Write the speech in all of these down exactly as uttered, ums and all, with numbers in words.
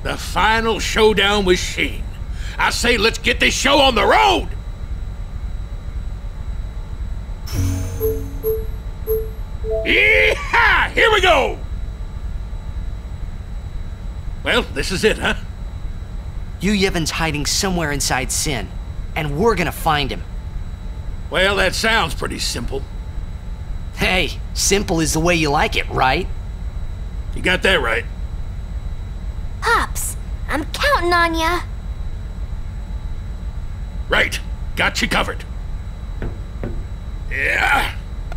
The final showdown with Sheen. I say let's get this show on the road! Yee-haw! Here we go! Well, this is it, huh? Yu Yevon's hiding somewhere inside Sin, and we're gonna find him. Well, that sounds pretty simple. Hey, simple is the way you like it, right? You got that right. Pops, I'm counting on ya. Right. Got you covered. Yeah.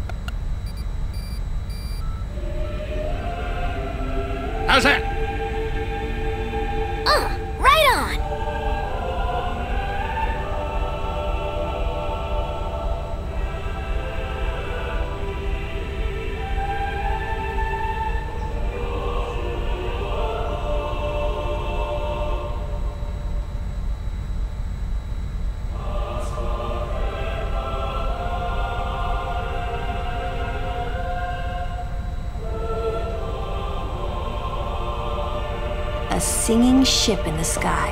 How's that? Uh, right on. A singing ship in the sky.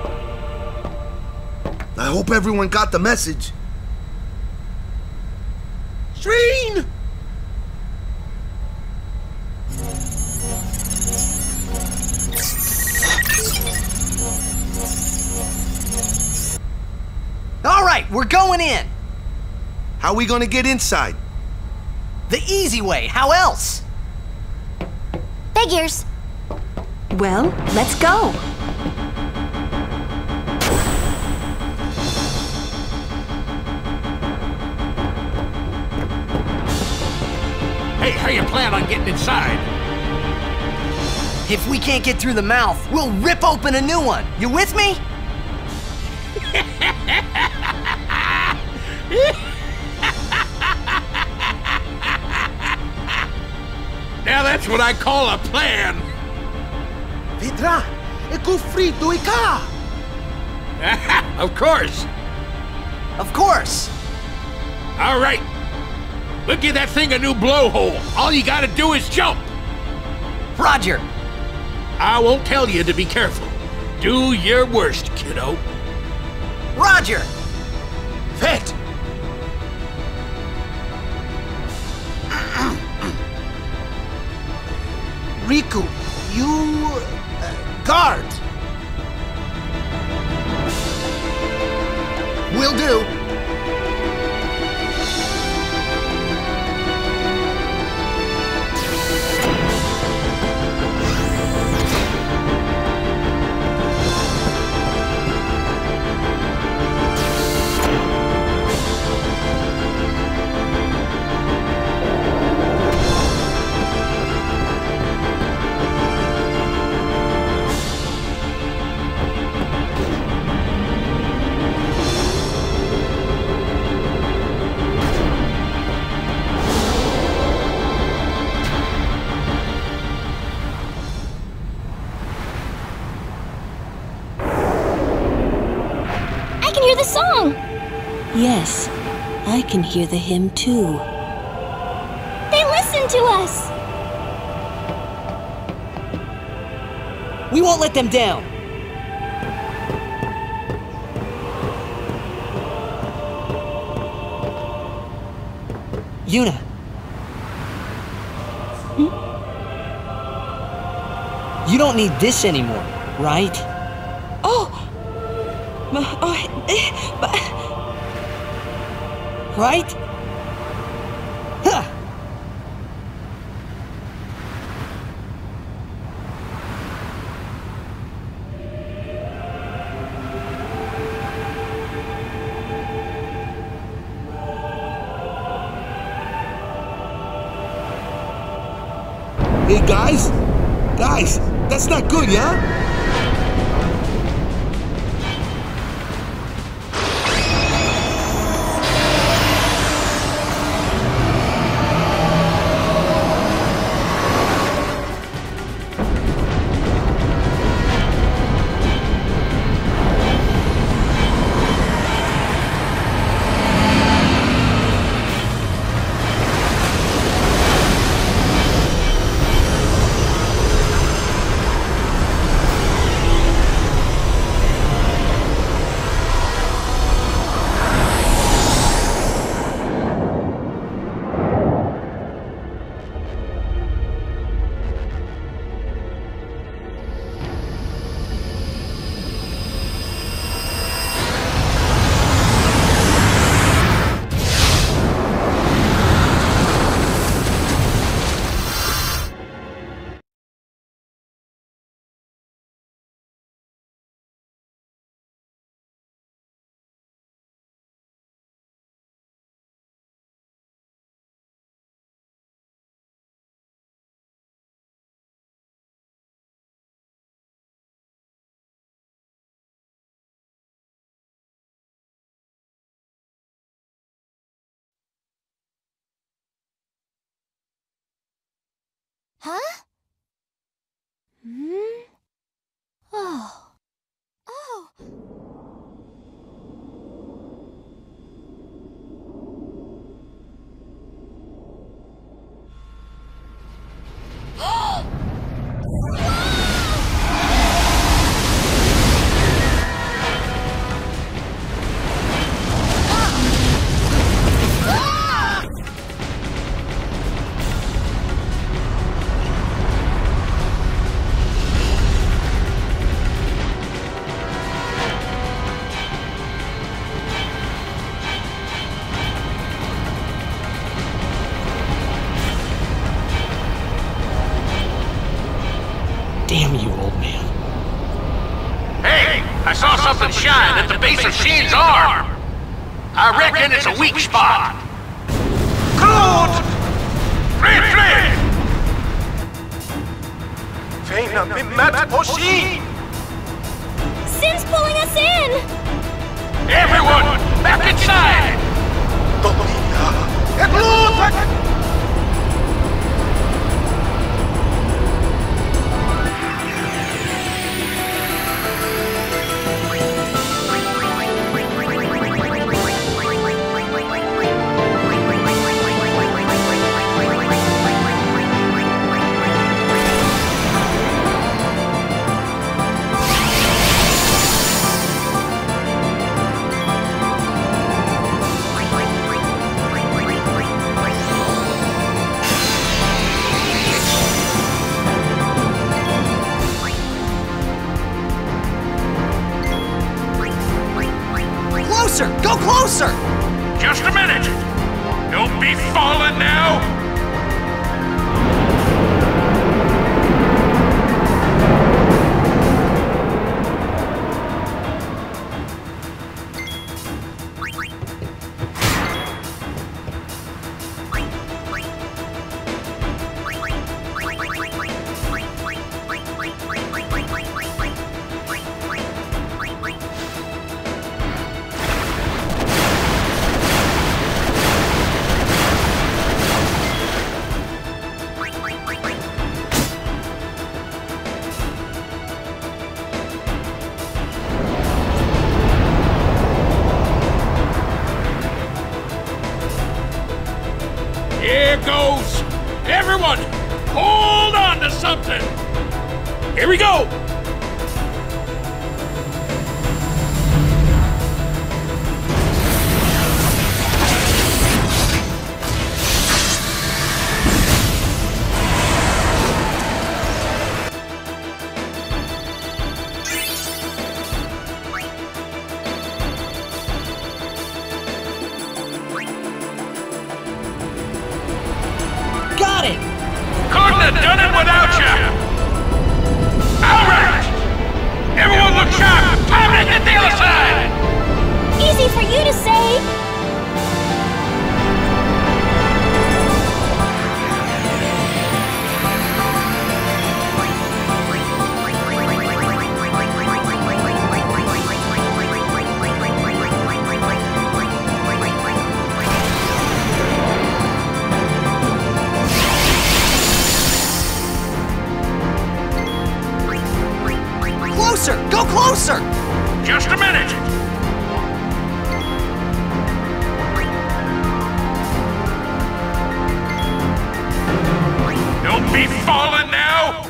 I hope everyone got the message. Sheen! All right, we're going in. How are we gonna get inside? The easy way, how else? Figures. Well, let's go. Hey, how you plan on getting inside? If we can't get through the mouth, we'll rip open a new one. You with me? Now that's what I call a plan. Vidra, e gufrito i ka! Of course. Of course. All right. We'll give that thing a new blowhole. All you gotta do is jump. Roger. I won't tell you to be careful. Do your worst, kiddo. Roger. Vet! Rikku, you... Uh, guard! Will do. The song! Yes, I can hear the hymn too. They listen to us! We won't let them down. Yuna. Hmm? You don't need this anymore, right? Oh! Oh, but... Right? Huh. Hey guys? Guys, that's not good, yeah? Huh? Hmm? Oh. Oh. Damn you, old man. Hey, I saw something shine at the base of Sheen's arm. I reckon it's a weak spot. Claude! Flee, flee! Feina bimat poshi! Sin's pulling us in! Everyone, back inside! Totita! Eklutak! Go closer! Just a minute! Don't be falling now! Here goes! Everyone, hold on to something! Here we go! Got it! Couldn't have done it without you! Alright! Everyone look sharp! Time to hit the other side! Easy for you to say! Closer! Go closer! Just a minute! Don't be falling now!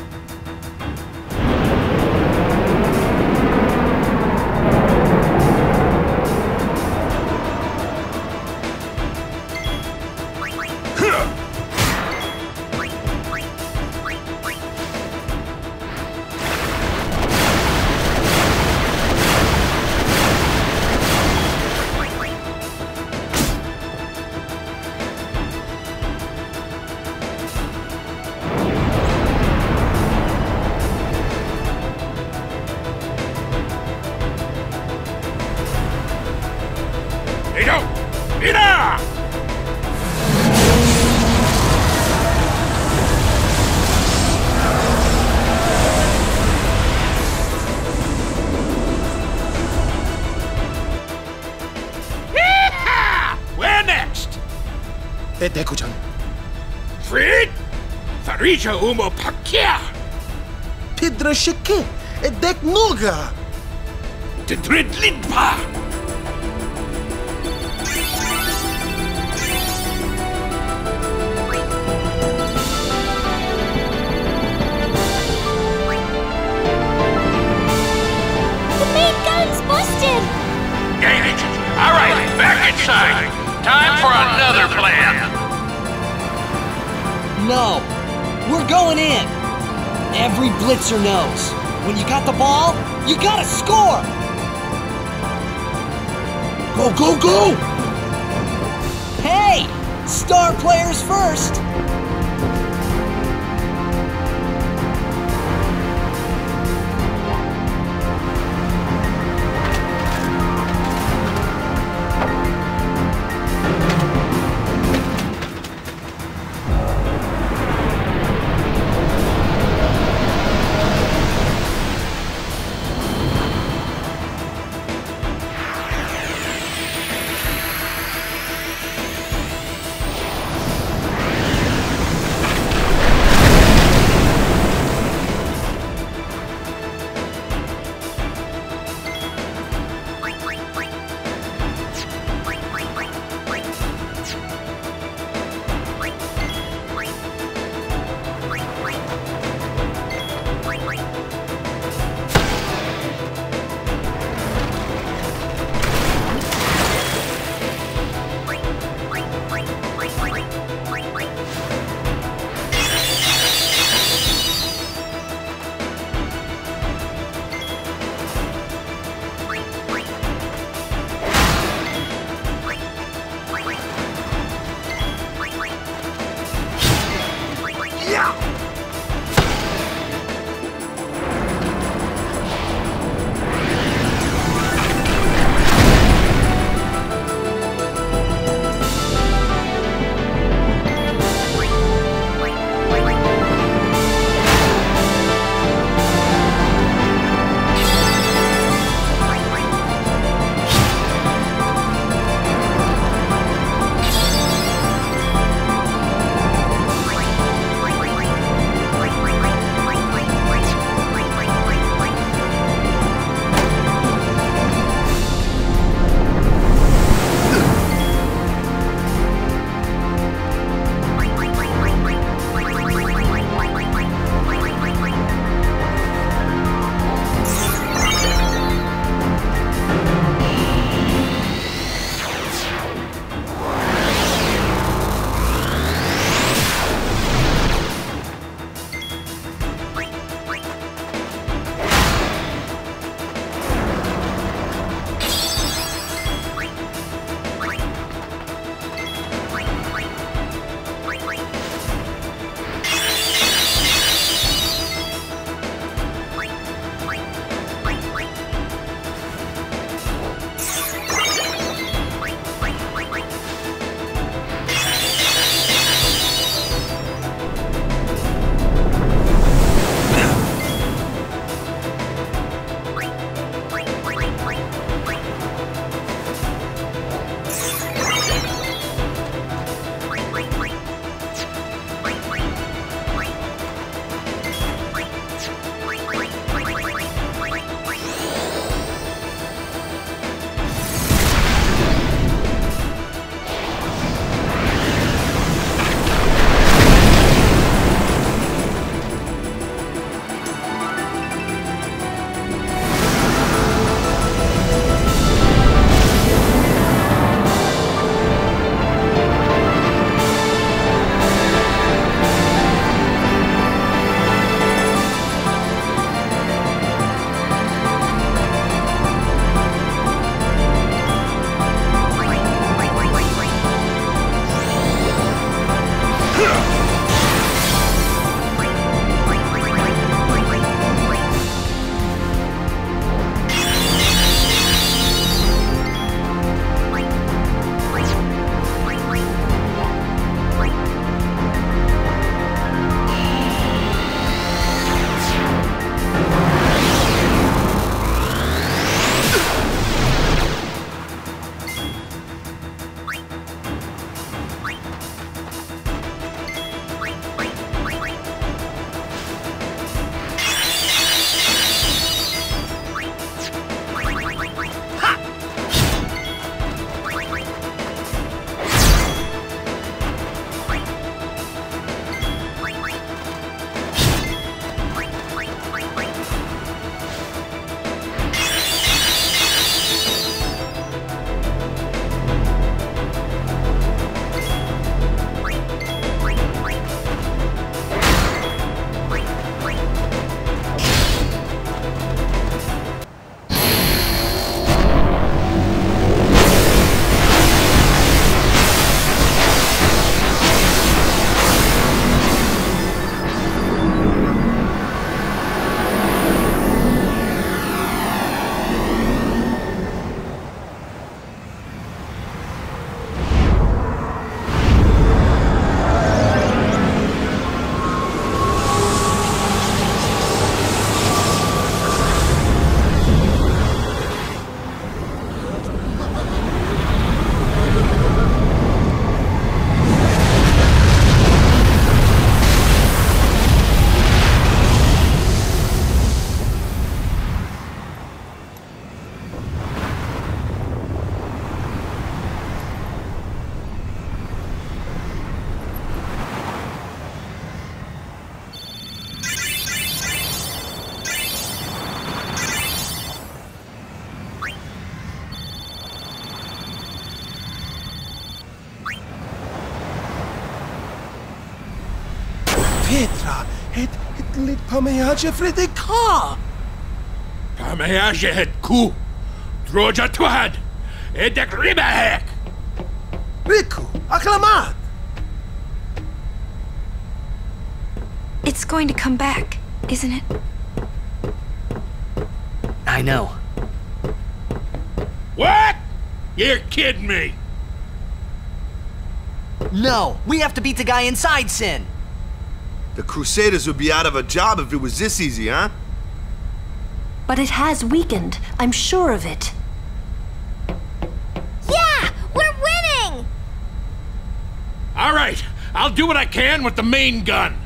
Freed? Parija umo pakia. Pidra shike, edek nuga. De dridlidpa. The main gun's busted! Dang it! Alright, back inside. Time for another plan. No, we're going in. Every blitzer knows. When you got the ball, you gotta score! Go, go, go! Hey! Star players first! Petra, het, het lit pameaje fredeka. Pameaje het ku. Droja twad. Edek ribahek. Rikku, acclamat. It's going to come back, isn't it? I know. What? You're kidding me. No, we have to beat the guy inside Sin. The Crusaders would be out of a job if it was this easy, huh? But it has weakened. I'm sure of it. Yeah! We're winning! All right, I'll do what I can with the main gun.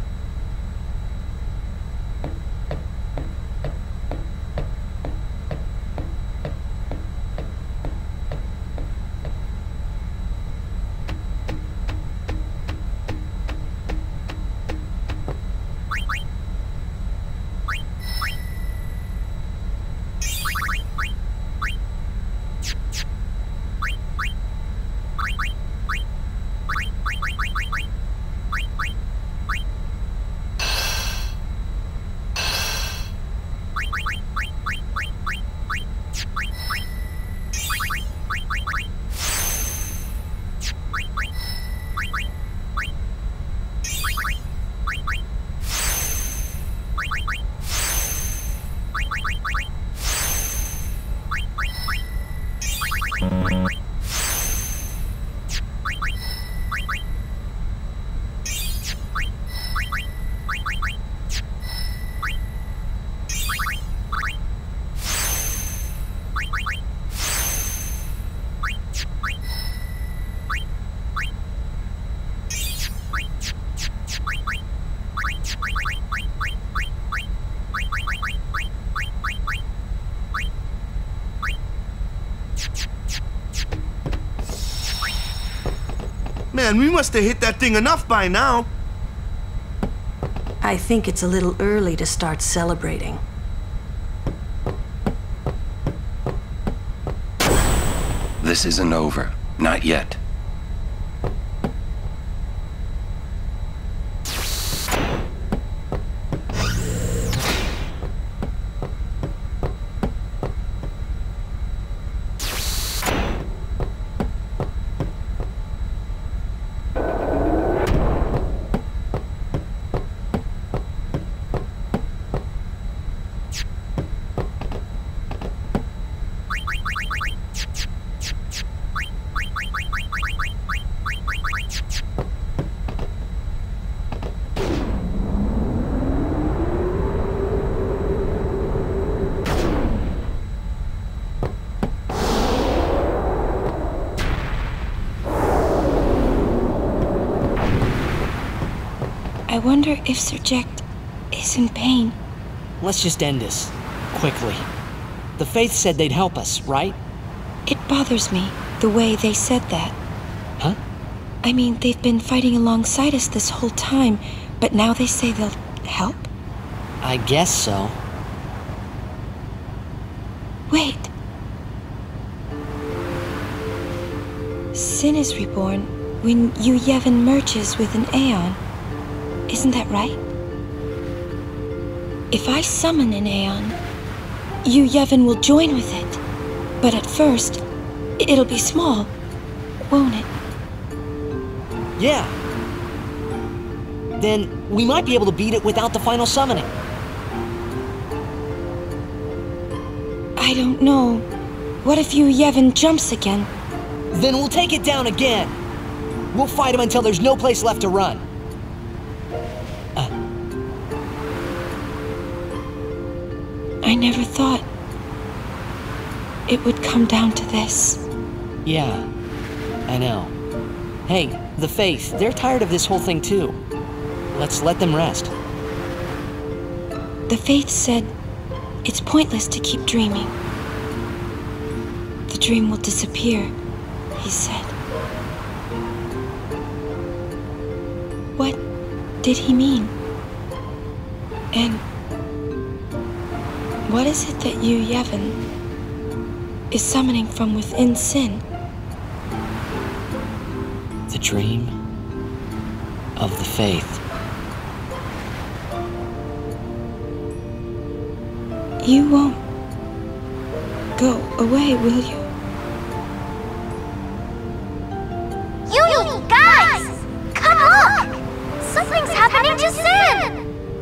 Man, we must have hit that thing enough by now. I think it's a little early to start celebrating. This isn't over. Not yet. I wonder if Sir Jack is in pain. Let's just end this. Quickly. The Faith said they'd help us, right? It bothers me, the way they said that. Huh? I mean, they've been fighting alongside us this whole time, but now they say they'll help? I guess so. Wait. Sin is reborn when Yu Yevon merges with an Aeon. Isn't that right? If I summon an Aeon, Yu Yevon will join with it. But at first, it'll be small, won't it? Yeah. Then we might be able to beat it without the final summoning. I don't know. What if Yu Yevon jumps again? Then we'll take it down again. We'll fight him until there's no place left to run. Uh. I never thought it would come down to this. Yeah, I know. Hey, the Faith, they're tired of this whole thing too. Let's let them rest. The Faith said it's pointless to keep dreaming. The dream will disappear, he said. What did he mean? And what is it that Yu Yevon is summoning from within Sin? The dream of the Faith. You won't go away, will you? You guys! Come look! Something's happening to Sin!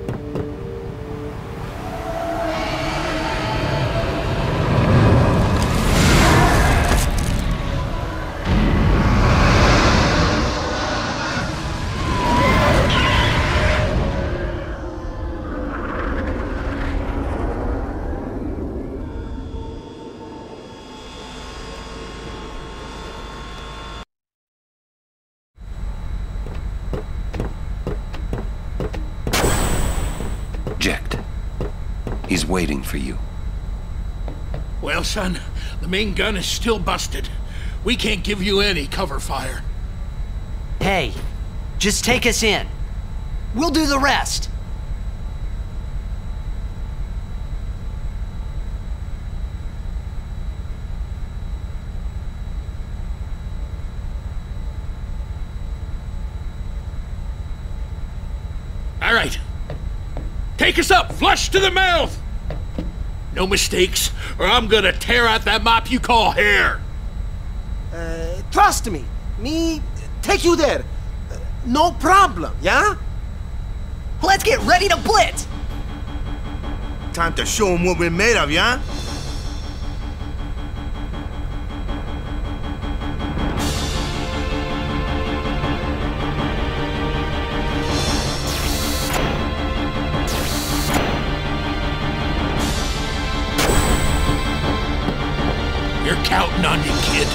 He's waiting for you. Well, son, the main gun is still busted. We can't give you any cover fire. Hey, just take us in. We'll do the rest. All right. Take us up, flush to the mouth! No mistakes, or I'm gonna tear out that mop you call hair! Uh, trust me. Me take you there. Uh, no problem, yeah? Let's get ready to blitz! Time to show them what we're made of, yeah? You're counting on you, kid.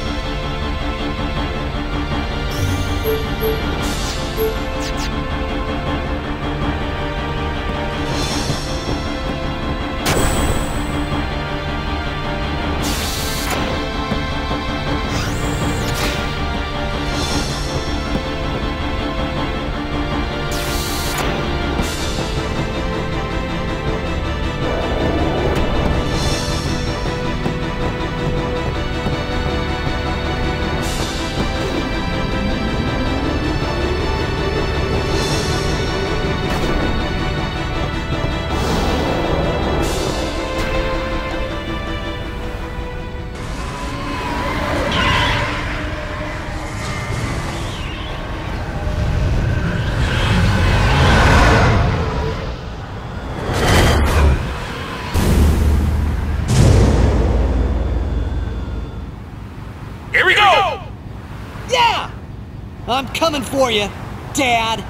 Here we go! Yeah! I'm coming for you, Dad.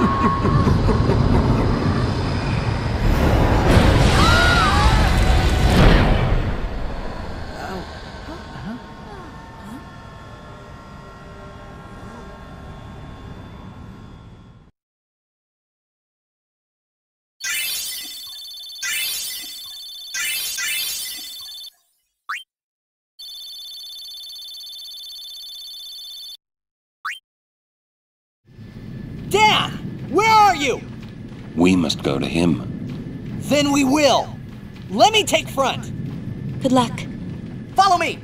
Dan! Where are you? We must go to him. Then we will. Let me take front. Good luck. Follow me.